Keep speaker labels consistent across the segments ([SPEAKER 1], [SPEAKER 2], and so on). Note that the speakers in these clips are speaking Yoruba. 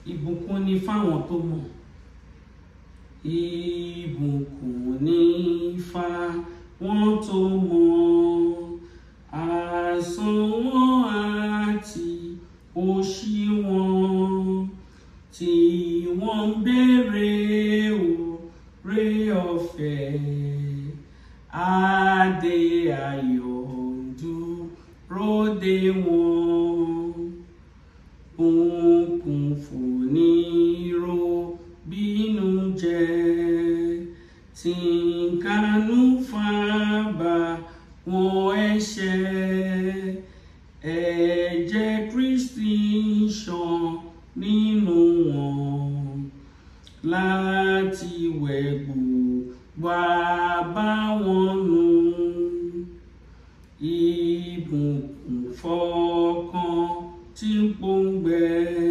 [SPEAKER 1] Ibukun ni fáwọn tó mọ̀. Ibukun ni fáwọn tó mọ̀. Àsán wọn àti òṣì wọn, tí wọ́n ń béèrè oore ọ̀fẹ́. Adé ayọ̀ ń dúró dè wọ́n. Òkun fònírò bínú jẹ́, tí ń kánú fábà wọn ẹ̀ṣẹ̀. Ẹ̀jẹ̀ Kristi ń ṣàn nínú wọn, láti wẹ̀ gbogbo àbàwọ́n nù. Ìbùkún fọ́kàn tí ń pòǹgbẹ,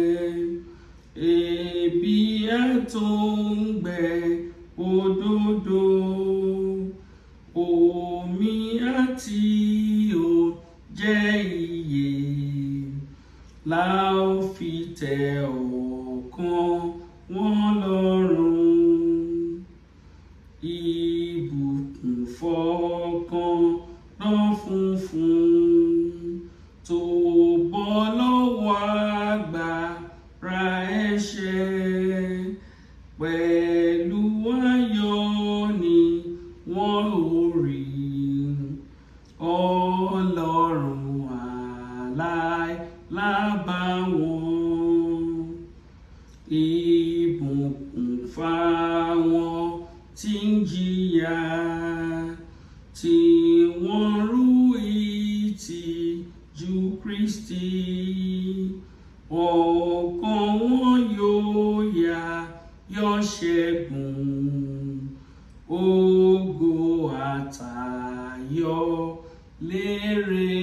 [SPEAKER 1] ebi àtòǹgbẹ òdodo. Omi àti oúnjẹ ìyè la ó fi tẹ́ ọkàn wọn lọ́rùn. Ìbùkún fọ́kàn náà funfun, tó bọ́ lọ́wọ́ agbára ẹ̀ṣẹ̀. Pẹ̀lú ayọ̀ ni wọ́n ó rí Ọlọ́run aláìlábàwọ́n. Ìbùkún fáwọn tí ń jìyà, tí wọ́n rú ìtìjú Kristi. Ọkàn wọn yóò yọ̀ ṣẹ́gun, ògo àtayọ̀ lérè.